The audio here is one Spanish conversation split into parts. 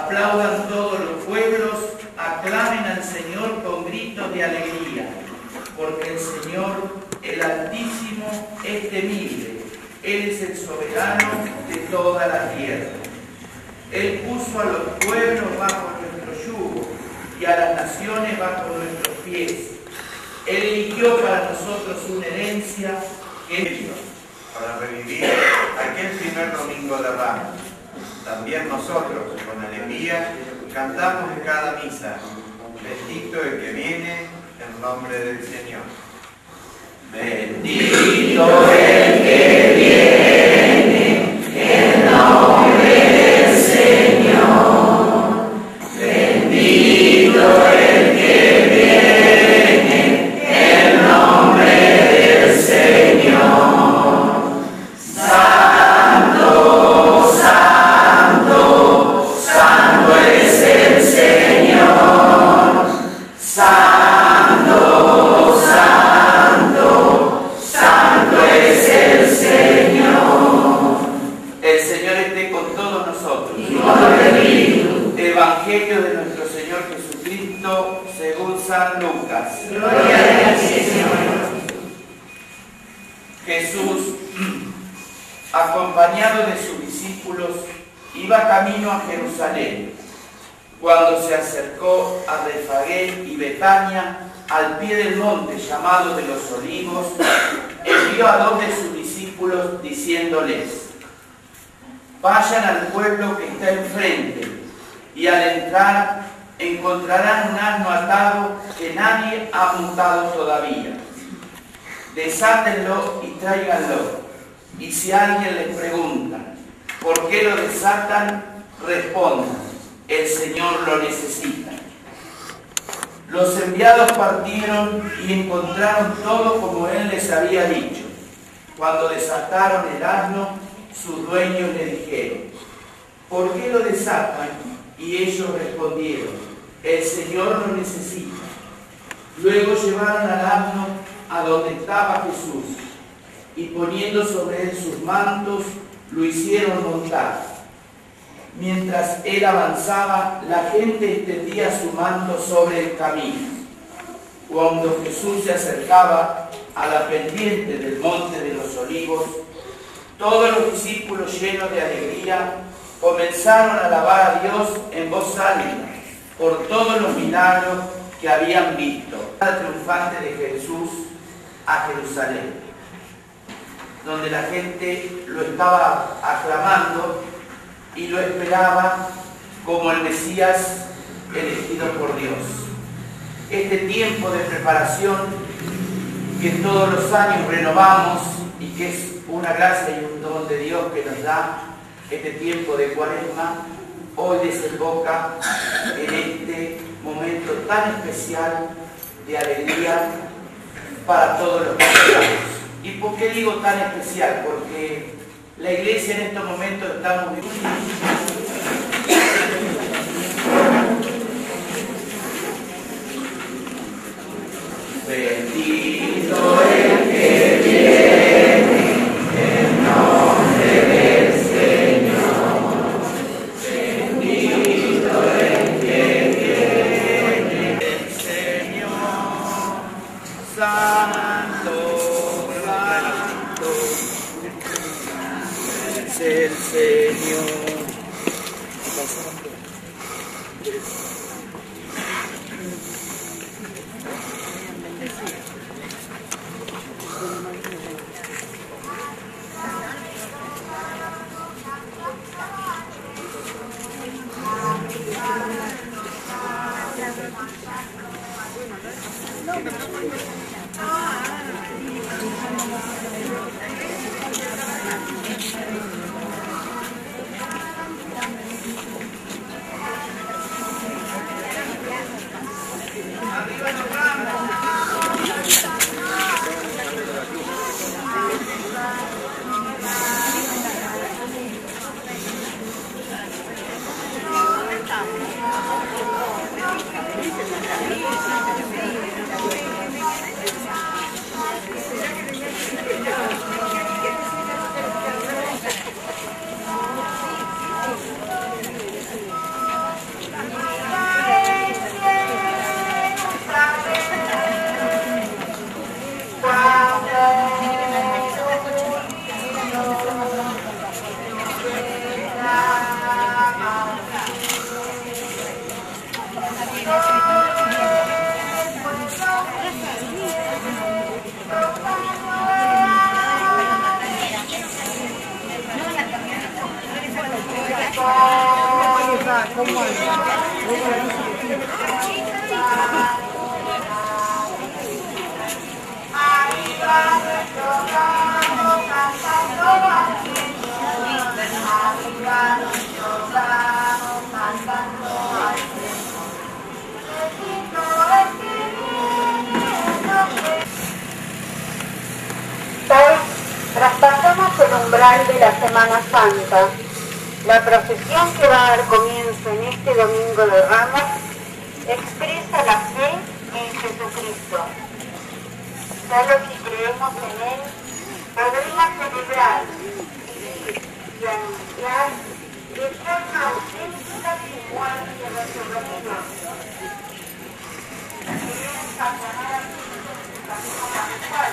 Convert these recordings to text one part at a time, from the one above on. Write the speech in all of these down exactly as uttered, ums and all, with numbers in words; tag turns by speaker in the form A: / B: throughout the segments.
A: Aplaudan todos los pueblos, aclamen al Señor con gritos de alegría, porque el Señor, el Altísimo, es temible. Él es el soberano de toda la tierra. Él puso a los pueblos bajo nuestro yugo y a las naciones bajo nuestros pies. Él eligió para nosotros una herencia que es
B: para revivir aquel primer domingo de Ramos. También nosotros, con alegría, cantamos en cada misa: bendito el que viene en nombre del Señor.
A: Bendito el que viene en nombre del Señor. Bendito el que viene en nombre del Señor. Santo, santo, santo es el Señor. Santo, santo, santo es el Señor. El Señor esté con todos nosotros. Y con el Espíritu. Evangelio de nuestro Señor Jesucristo según San Lucas. Gloria a ti, Señor. Jesús, acompañado de sus discípulos, iba camino a Jerusalén. Cuando se acercó a Betfagé y Betania, al pie del monte llamado de los Olivos, envió a dos de sus discípulos diciéndoles: vayan al pueblo que está enfrente, y al entrar encontrarán un asno atado que nadie ha montado todavía. Desátenlo y tráiganlo. Y si alguien les pregunta por qué lo desatan, respondan: el Señor lo necesita. Los enviados partieron y encontraron todo como Él les había dicho. Cuando desataron el asno, sus dueños le dijeron: ¿por qué lo desatan? Y ellos respondieron: el Señor lo necesita. Luego llevaron al asno a donde estaba Jesús, y poniendo sobre él sus mantos, lo hicieron montar. Mientras él avanzaba, la gente extendía su manto sobre el camino. Cuando Jesús se acercaba a la pendiente del monte de los Olivos, todos los discípulos, llenos de alegría, comenzaron a alabar a Dios en voz alta por todos los milagros que habían visto. La triunfante de Jesús a Jerusalén, donde la gente lo estaba aclamando y lo esperaba como el Mesías elegido por Dios. Este tiempo de preparación que todos los años renovamos y que es una gracia y un don de Dios que nos da, este tiempo de Cuaresma, hoy desemboca en este momento tan especial de alegría para todos los cristianos. ¿Y por qué digo tan especial? Porque la Iglesia en estos momentos estamos viviendo. Bendito el que viene en nombre del Señor. Bendito el que viene el Señor. Santo, santo es el Señor.
C: Traspasamos el umbral de la Semana Santa. La procesión que va a dar comienzo en este Domingo de Ramos expresa la fe en Jesucristo. Solo si creemos en Él podremos celebrar, vivir y anunciar de forma auténtica su muerte y resurrección. Queremos aclarar a Cristo su camino pascual.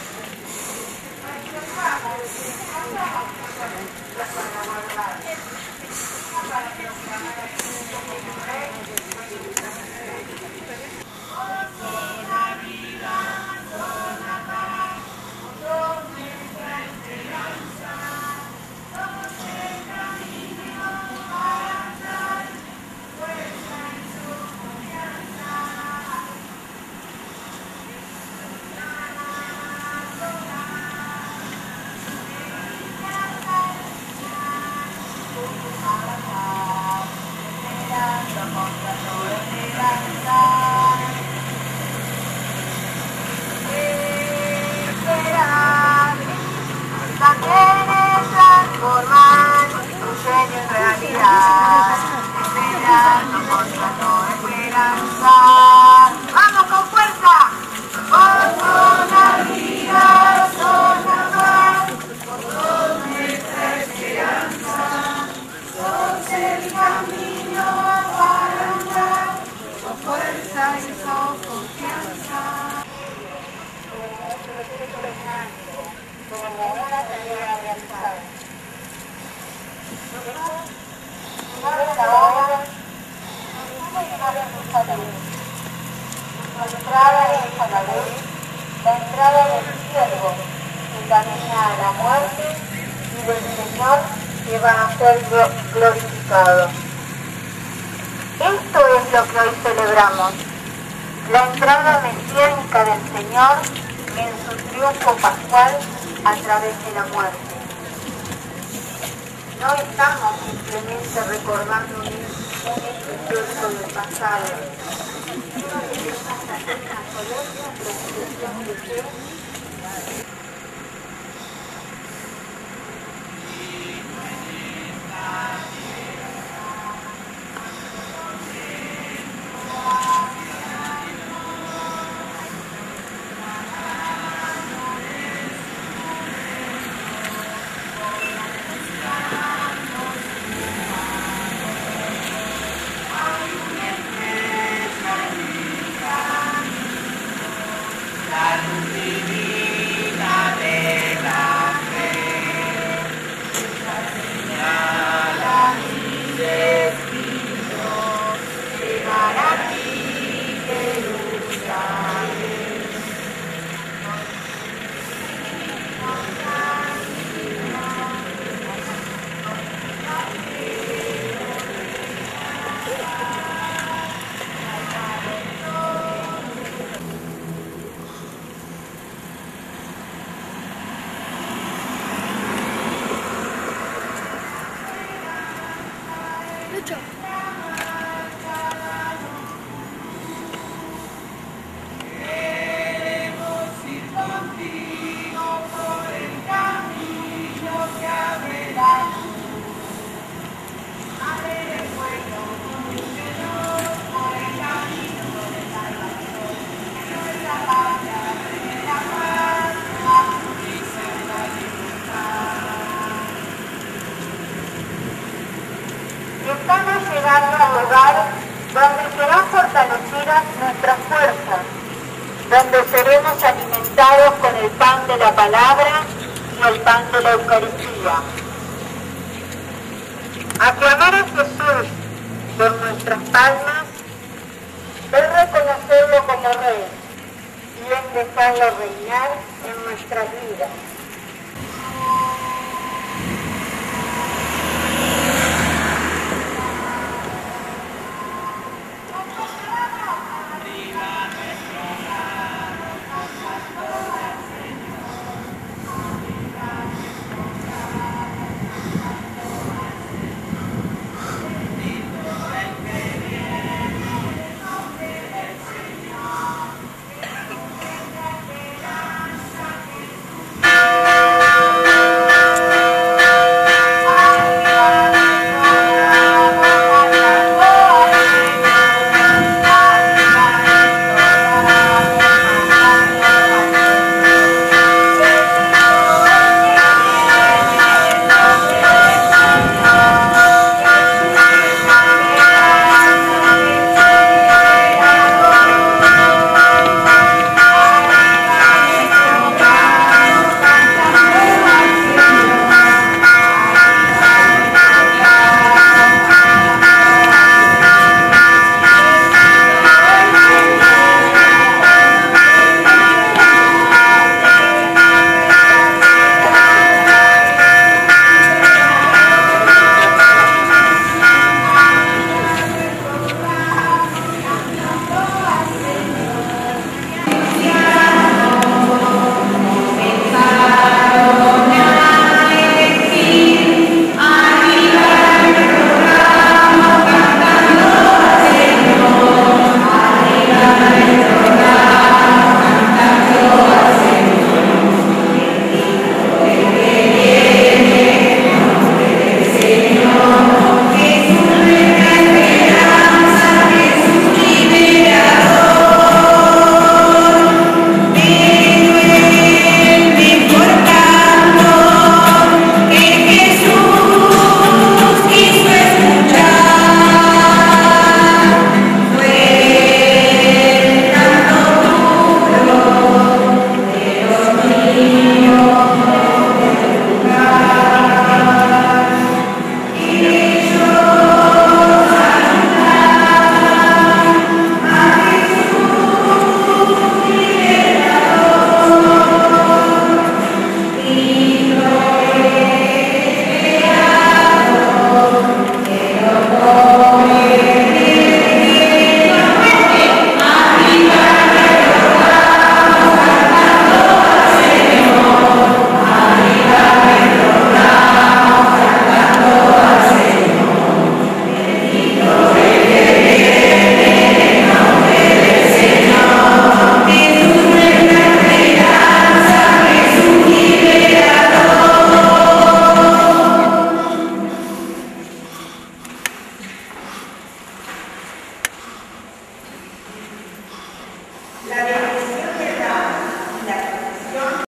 C: Transformar tu sueño en realidad, esperando contra toda esperanza. ¡Vamos con fuerza! Oh, zona vida, zona paz, sos nuestra esperanza, sos el camino para andar, con fuerza y con confianza. Como una tarea a realizar. Ahora, nuestra entrada es a la ley, la entrada del siervo que camina a la muerte y del Señor que va a ser glorificado. Esto es lo que hoy celebramos, la entrada mesiánica del Señor en su triunfo pascual a través de la muerte. No estamos simplemente recordando un hecho histórico del pasado, sino que queremos hacer una solemne profesión de fe. Estamos llegando al lugar donde serán fortalecidas nuestras fuerzas, donde seremos alimentados con el pan de la palabra y el pan de la Eucaristía. Aclamar a Jesús por nuestras palmas es reconocerlo como Rey y es dejarlo reinar en nuestras vidas.